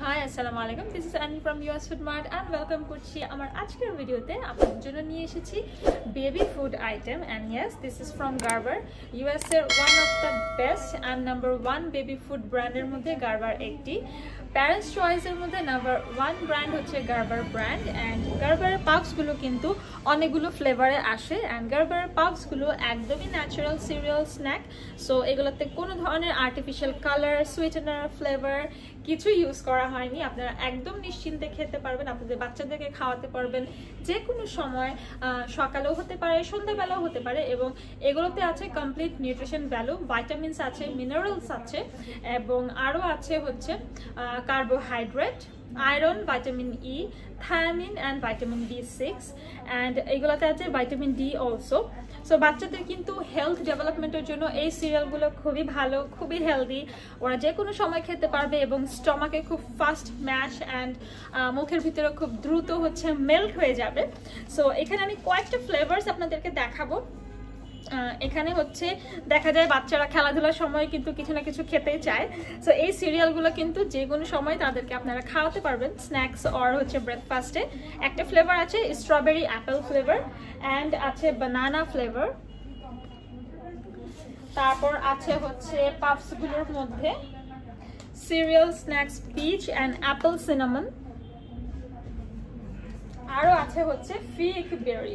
Hi, assalamu alaikum. This is Annie from usfoodmart and welcome করছি আমার আজকের ভিডিওতে আপনাদের জন্য নিয়ে এসেছি baby food item and yes, this is from Gerber. US এর one of the best and number 1 baby food brand এর মধ্যে Gerber একটি Parents choice এর মধ্যে number 1 brand হচ্ছে Gerber brand and Gerber এর puffs গুলো কিন্তু অনেকগুলো ফ্লেভারে আসে and Gerber এর puffs গুলো একদমই ন্যাচারাল সিরিয়াল স্ন্যাক সো এগুলোতে কোনো ধরনের আর্টিফিশিয়াল কালার সুইটেনার ফ্লেভার কিছু ইউজ করা হয়নি আপনারা একদম নিশ্চিন্তে খেতে পারবেন আপনাদের বাচ্চাদেরকে খাওয়াতে পারবেন যে কোনো সময় সকালেও হতে পারে সন্ধ্যাবেলাও হতে পারে এবং এগুলোতে আছে কমপ্লিট নিউট্রিশন ভ্যালু ভিটামিনস আছে মিনারেলস আছে এবং আরো আছে হচ্ছে carbohydrate iron, vitamin E, thiamine and vitamin B6 and এগুলোতে আছে vitamin D also সো বাচ্চাদের কিন্তু হেলথ ডেভেলপমেন্টের জন্য এই সিরিয়ালগুলো খুবই ভালো খুবই হেলদি ওরা যে কোনো সময় খেতে পারবে এবং স্টমাকে খুব ফাস্ট ম্যাশ অ্যান্ড মুখের ভিতরে খুব দ্রুত হচ্ছে মেল্ট হয়ে যাবে সো এখানে আমি কয়েকটা ফ্লেভার্স আপনাদেরকে দেখাবো এখানে হচ্ছে দেখা যায় বাচ্চারা খেলাধুলার সময় কিন্তু কিছু না কিছু খেতেই চায় সো এই সিরিয়ালগুলো কিন্তু যে কোনো সময় তাদেরকে আপনারা খাওয়াতে পারবেন স্ন্যাক্স অর হচ্ছে ব্রেকফাস্টে একটা ফ্লেভার আছে স্ট্রবেরি অ্যাপেল ফ্লেভার অ্যান্ড আছে বানানা ফ্লেভার তারপর আছে হচ্ছে পাফসগুলোর মধ্যে cereal snacks peach and apple cinnamon আরও আছে হচ্ছে ফিগ বেরি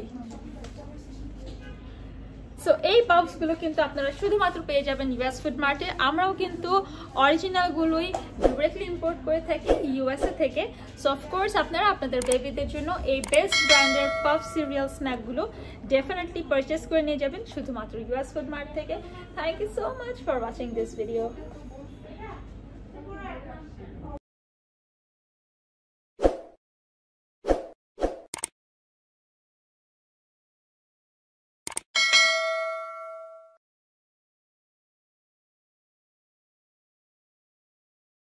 সো এই পাফসগুলো কিন্তু আপনারা শুধুমাত্র পেয়ে যাবেন ইউএস ফুড মার্টে আমরাও কিন্তু অরিজিনালগুলোই ডিরেক্টলি ইম্পোর্ট করে থাকি ইউএসএ থেকে সো অফকোর্স আপনারা আপনাদের বেবিদের জন্য এই বেস্ট ব্র্যান্ডের পাফ সিরিয়াল স্ন্যাকগুলো ডেফিনেটলি পারচেস করে নিয়ে যাবেন শুধুমাত্র ইউএস ফুড মার্ট থেকে thank you so much for watching this video